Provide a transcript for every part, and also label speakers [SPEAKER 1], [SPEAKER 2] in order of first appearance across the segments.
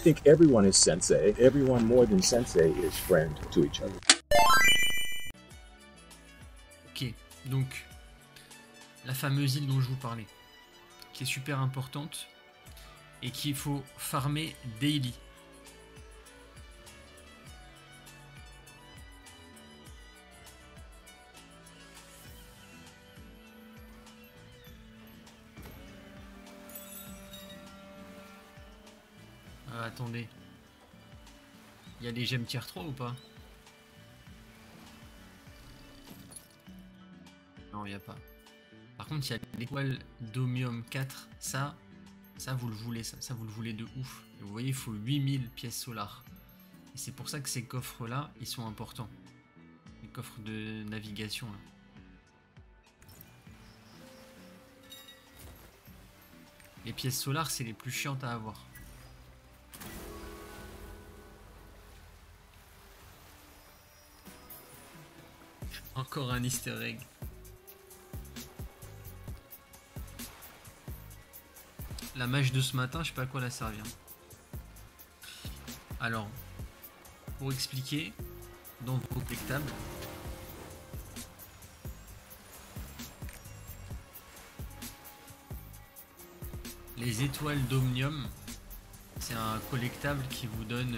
[SPEAKER 1] I think everyone is sensei. Everyone more than sensei is friend to each other.
[SPEAKER 2] Ok, donc la fameuse île dont je vous parlais, qui est super importante et qu'il faut farmer daily. Attendez. Il y a des gemmes tier 3 ou pas? Non, il n'y a pas. Par contre, il y a l'étoile d'Omium 4. Ça vous le voulez, ça vous le voulez de ouf. Et vous voyez, il faut 8000 pièces solaires. Et c'est pour ça que ces coffres-là, ils sont importants. Les coffres de navigation, là. Les pièces solaires, c'est les plus chiantes à avoir. Encore un easter egg. La mâche de ce matin, je sais pas à quoi la servir. Alors, pour expliquer, dans vos collectables, les étoiles d'Omnium, c'est un collectable qui vous donne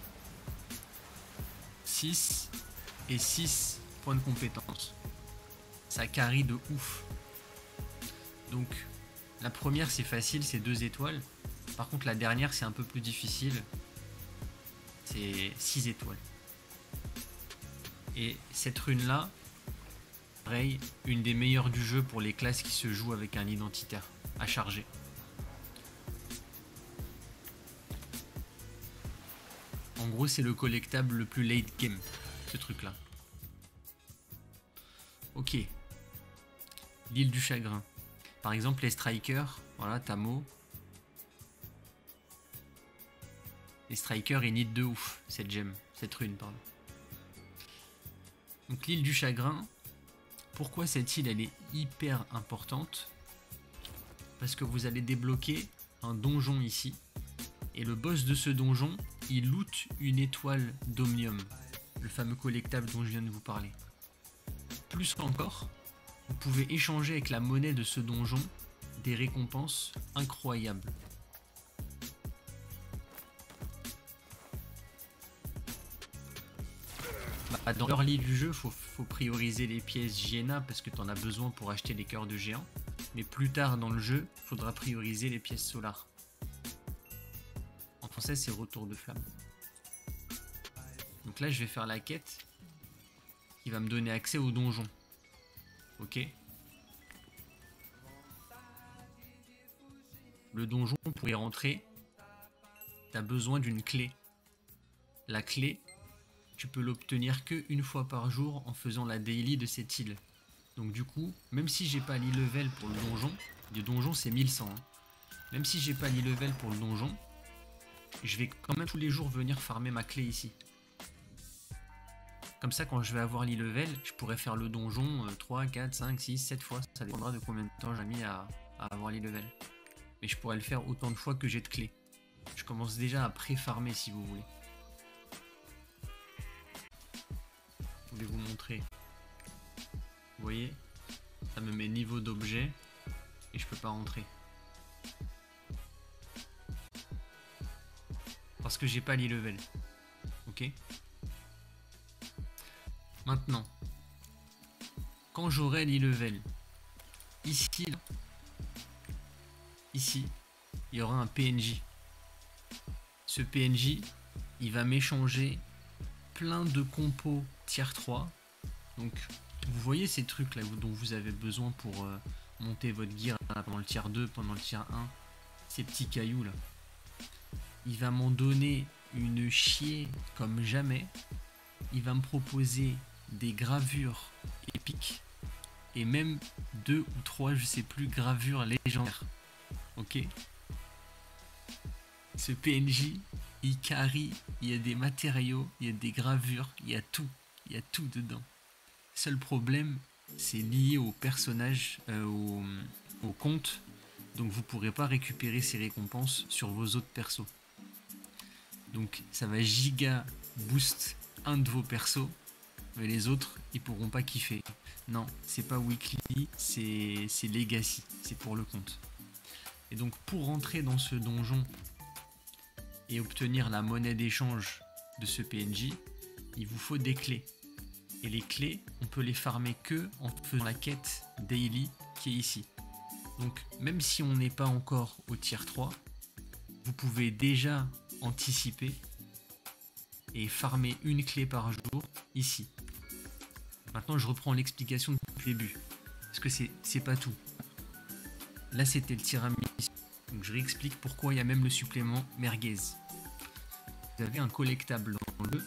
[SPEAKER 2] 6 et 6 points de compétence. Ça carry de ouf. Donc la première c'est facile, c'est 2 étoiles. Par contre la dernière c'est un peu plus difficile. C'est 6 étoiles. Et cette rune là, pareil, une des meilleures du jeu pour les classes qui se jouent avec un identitaire à charger. En gros c'est le collectable le plus late game, ce truc là. Ok. L'île du chagrin. Par exemple, les strikers, voilà, Tamo. Les strikers, ils need de ouf cette gemme, cette rune, pardon. Donc l'île du chagrin, pourquoi cette île, elle est hyper importante? Parce que vous allez débloquer un donjon ici. Et le boss de ce donjon, il loot une étoile d'Omnium. Le fameux collectable dont je viens de vous parler. Plus encore, vous pouvez échanger avec la monnaie de ce donjon des récompenses incroyables. Dans l'early du jeu, faut prioriser les pièces Gienna parce que tu en as besoin pour acheter les cœurs de géants. Mais plus tard dans le jeu, il faudra prioriser les pièces Solar. En français, c'est retour de flamme. Donc là, je vais faire la quête qui va me donner accès au donjon. Ok. Le donjon, pour y rentrer, tu as besoin d'une clé. La clé, tu peux l'obtenir qu'une fois par jour en faisant la daily de cette île. Donc du coup, même si j'ai pas l'e-level pour le donjon c'est 1100. Hein. Même si j'ai pas l'e-level pour le donjon, je vais quand même tous les jours venir farmer ma clé ici. Comme ça, quand je vais avoir l'e-level, je pourrais faire le donjon 3, 4, 5, 6, 7 fois. Ça dépendra de combien de temps j'ai mis à avoir l'e-level. Mais je pourrais le faire autant de fois que j'ai de clés. Je commence déjà à pré-farmer si vous voulez. Je vais vous montrer. Vous voyez, ça me met niveau d'objet et je peux pas rentrer. Parce que j'ai pas l'e-level. Ok. Maintenant, quand j'aurai l'e-level, ici, il y aura un PNJ. Ce PNJ, il va m'échanger plein de compos tier 3. Donc, vous voyez ces trucs là dont vous avez besoin pour monter votre gear pendant le tier 2, pendant le tier 1. Ces petits cailloux là. Il va m'en donner une chier comme jamais. Il va me proposer des gravures épiques. Et même 2 ou 3, je sais plus, gravures légendaires. Ok. Ce PNJ, il carry, il y a des matériaux, il y a des gravures, il y a tout dedans. Seul problème, c'est lié au personnage, au compte, donc vous pourrez pas récupérer ces récompenses sur vos autres persos. Donc ça va giga boost un de vos persos, mais les autres ils pourront pas kiffer. Non, c'est pas weekly, c'est legacy, c'est pour le compte. Et donc pour rentrer dans ce donjon et obtenir la monnaie d'échange de ce PNJ, il vous faut des clés. Et les clés, on peut les farmer que en faisant la quête daily qui est ici. Donc même si on n'est pas encore au tier 3, vous pouvez déjà anticiper et farmer une clé par jour ici. Maintenant je reprends l'explication depuis le début, parce que c'est pas tout. Là c'était le tiramisu, donc je réexplique pourquoi il y a même le supplément merguez. Vous avez un collectable dans le jeu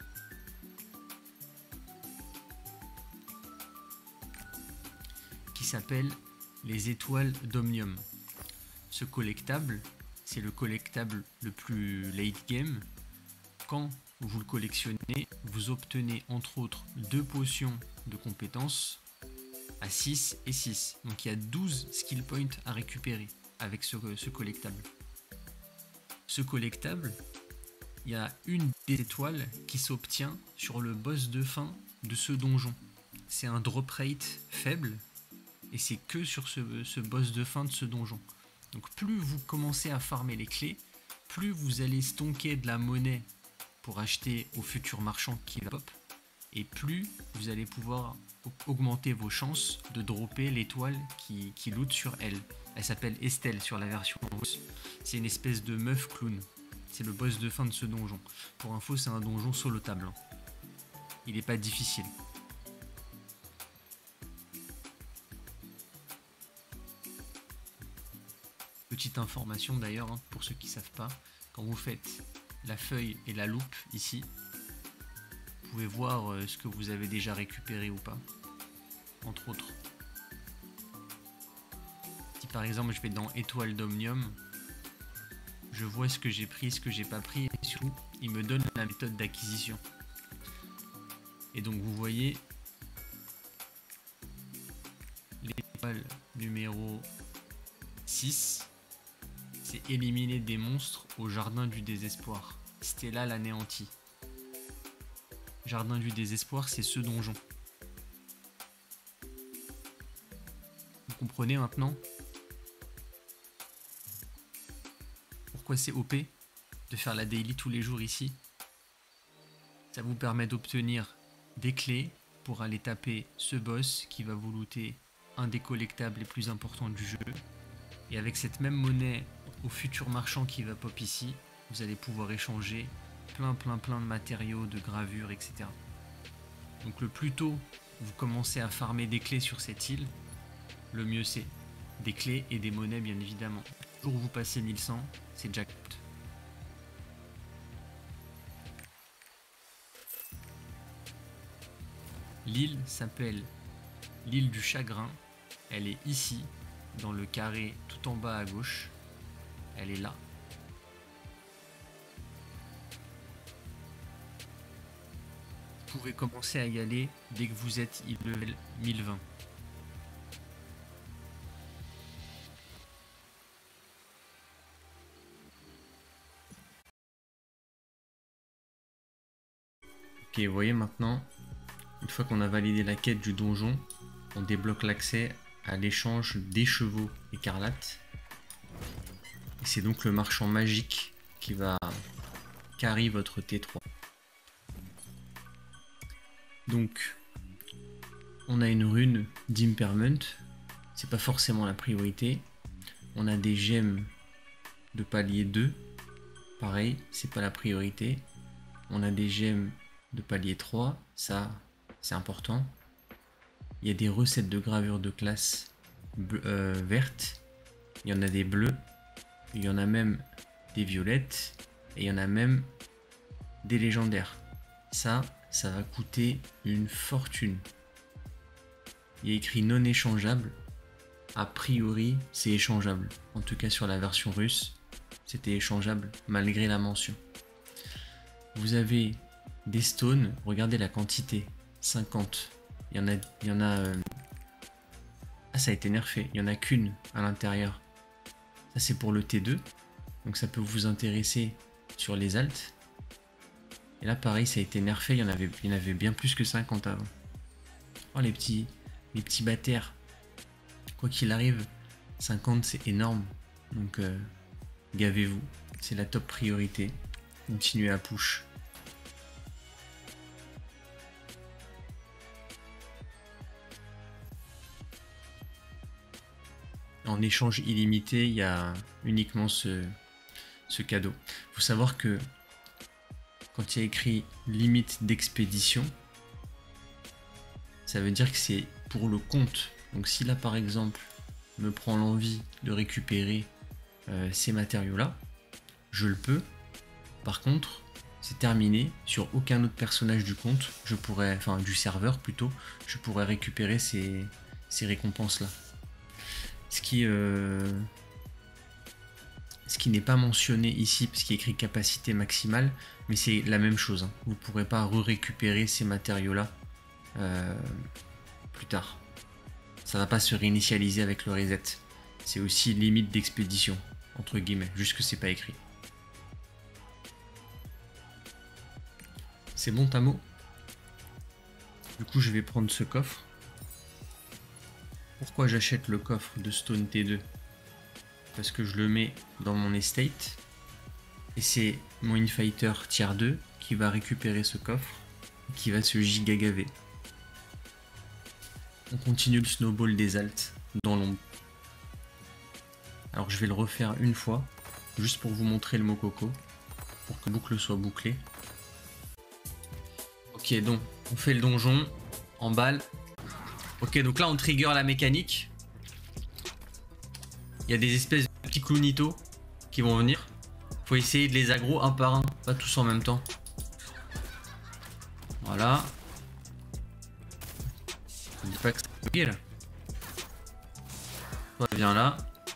[SPEAKER 2] qui s'appelle les étoiles d'Omnium. Ce collectable, c'est le collectable le plus late game. Quand vous le collectionnez, vous obtenez entre autres 2 potions de compétences à 6 et 6. Donc il y a 12 skill points à récupérer avec ce collectable. Ce collectable, il y a une des étoiles qui s'obtient sur le boss de fin de ce donjon. C'est un drop rate faible et c'est que sur ce boss de fin de ce donjon. Donc plus vous commencez à farmer les clés, plus vous allez stonker de la monnaie pour acheter au futur marchand qui va pop, et plus vous allez pouvoir augmenter vos chances de dropper l'étoile qui loot sur elle. Elle s'appelle Estelle sur la version russe. C'est une espèce de meuf clown. C'est le boss de fin de ce donjon. Pour info, c'est un donjon solotable. Il n'est pas difficile. Petite information d'ailleurs, pour ceux qui ne savent pas, quand vous faites la feuille et la loupe ici, vous pouvez voir ce que vous avez déjà récupéré ou pas, entre autres. Si par exemple je vais dans étoile d'Omnium, je vois ce que j'ai pris, ce que j'ai pas pris, et surtout il me donne la méthode d'acquisition. Et donc vous voyez l'étoile numéro 6, c'est éliminer des monstres au jardin du désespoir. Stella l'anéantie. Jardin du désespoir, c'est ce donjon. Vous comprenez maintenant pourquoi c'est OP de faire la daily tous les jours ici? Ça vous permet d'obtenir des clés pour aller taper ce boss qui va vous looter un des collectables les plus importants du jeu. Et avec cette même monnaie au futur marchand qui va pop ici, vous allez pouvoir échanger plein de matériaux, de gravures, etc. Donc le plus tôt vous commencez à farmer des clés sur cette île, le mieux c'est. Des clés et des monnaies bien évidemment. Le jour où vous passez 1100, c'est jackpot. L'île s'appelle l'île du chagrin. Elle est ici, dans le carré tout en bas à gauche. Elle est là. Vous pouvez commencer à y aller dès que vous êtes level 1020. Ok, vous voyez maintenant, une fois qu'on a validé la quête du donjon, on débloque l'accès à l'échange des chevaux écarlates. Et c'est donc le marchand magique qui va carry votre T3. Donc, on a une rune d'Imperment, c'est pas forcément la priorité. On a des gemmes de palier 2, pareil, c'est pas la priorité. On a des gemmes de palier 3, ça c'est important. Il y a des recettes de gravure de classe vertes, il y en a des bleus, il y en a même des violettes, et il y en a même des légendaires. Ça va coûter une fortune. Il y a écrit non échangeable. A priori, c'est échangeable. En tout cas, sur la version russe, c'était échangeable malgré la mention. Vous avez des stones. Regardez la quantité. 50. Il y en a. Ah, ça a été nerfé. Il n'y en a qu'une à l'intérieur. Ça, c'est pour le T2. Donc, ça peut vous intéresser sur les alts. Et là, pareil, ça a été nerfé. Il y en avait bien plus que 50 avant. Oh, les petits bâtards. Quoi qu'il arrive, 50, c'est énorme. Donc, gavez-vous. C'est la top priorité. Continuez à push. En échange illimité, il y a uniquement ce cadeau. Il faut savoir que quand il y a écrit limite d'expédition, ça veut dire que c'est pour le compte. Donc si là par exemple me prend l'envie de récupérer ces matériaux-là, je le peux. Par contre, c'est terminé. Sur aucun autre personnage du compte, je pourrais, enfin du serveur plutôt, je pourrais récupérer ces récompenses-là. Ce qui n'est pas mentionné ici, parce qu'il est écrit capacité maximale, mais c'est la même chose. Hein. Vous ne pourrez pas récupérer ces matériaux-là plus tard. Ça ne va pas se réinitialiser avec le reset. C'est aussi limite d'expédition, entre guillemets, juste que c'est pas écrit. C'est bon, Tamo? Du coup, je vais prendre ce coffre. Pourquoi j'achète le coffre de Stone T2? Parce que je le mets dans mon estate. Et c'est mon Infighter tier 2 qui va récupérer ce coffre et qui va se giga gaver. On continue le snowball des alts dans l'ombre. Alors je vais le refaire une fois, juste pour vous montrer le Mococo, pour que la boucle soit bouclée. Ok, donc on fait le donjon en balle. Ok, donc là on trigger la mécanique. Il y a des espèces de petits clounitos qui vont venir. Faut essayer de les aggro un par un, pas tous en même temps. Voilà. Je dis pas que c'est ok là. Toi viens là.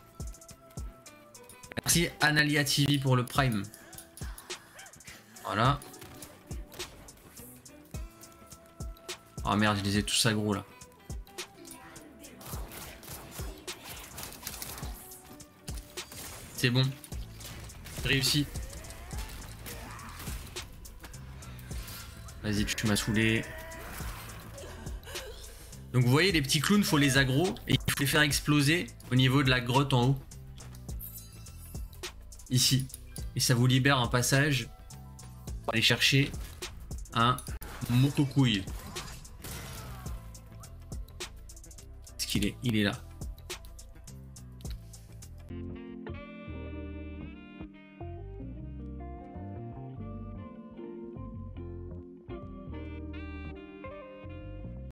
[SPEAKER 2] Merci Analia TV pour le Prime. Voilà. Oh merde, je les ai tous aggro là. C'est bon. Réussi. Vas-y, tu m'as saoulé. Donc vous voyez les petits clowns, faut les aggro et il faut les faire exploser au niveau de la grotte en haut. Ici. Et ça vous libère un passage pour aller chercher un Mokokouille. Est-ce qu'il est? Il est là.